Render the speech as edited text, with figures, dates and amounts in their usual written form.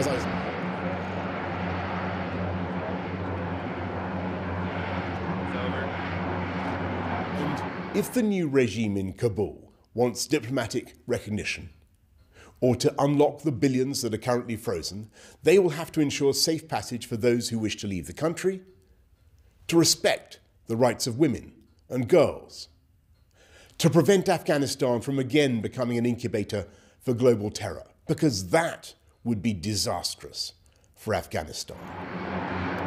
as I... And if the new regime in Kabul wants diplomatic recognition, or to unlock the billions that are currently frozen, they will have to ensure safe passage for those who wish to leave the country, to respect the rights of women and girls, to prevent Afghanistan from again becoming an incubator for global terror, because that would be disastrous for Afghanistan.